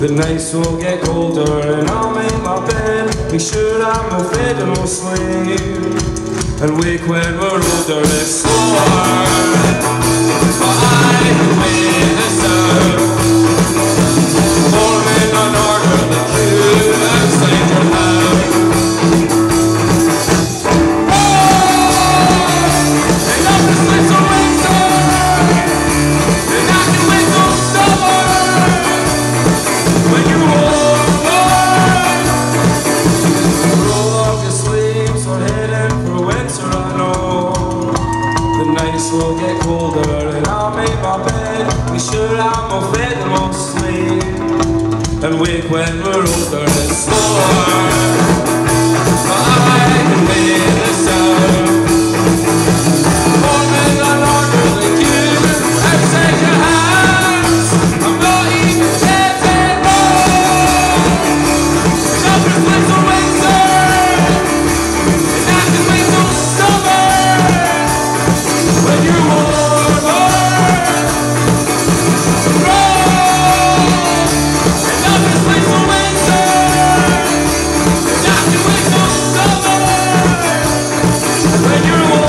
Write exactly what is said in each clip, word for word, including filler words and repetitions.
The nights will get colder and I'll make my bed. Make sure I'm no fed and no sleep, and wake when we're older. It's so hard, but I can wait this out. Forming an order that you outside your house. Oh! Enough to switch the winter, and I can wait till summer. When you hold on, roll off your sleeves, we're heading for winter, I know. The nights will get colder and I'll make my bed. Be sure I'm all fed and all sleep, and wake when we're older. It's so hard, but I can wait this out. Forming an order like you outside your hands. I'm not even dead anymore. Enough to split the winter, and I can wait till summer. When you're older, enough to split the winter, and I can wait till summer. When you're older.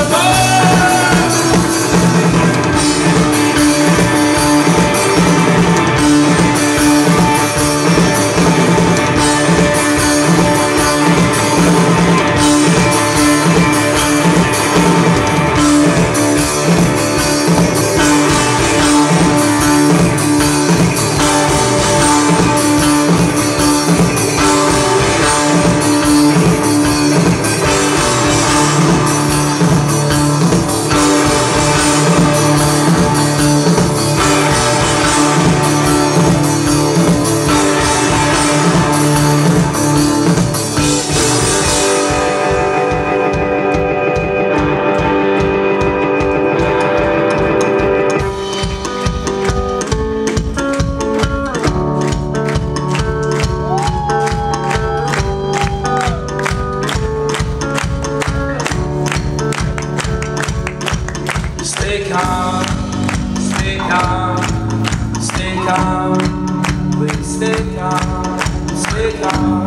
Stay calm, stay calm, stay calm, please stay calm, stay calm,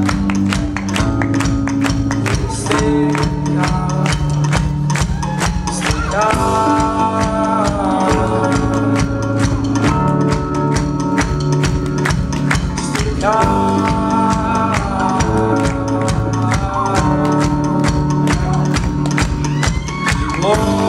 please stay calm, stay calm, stay calm.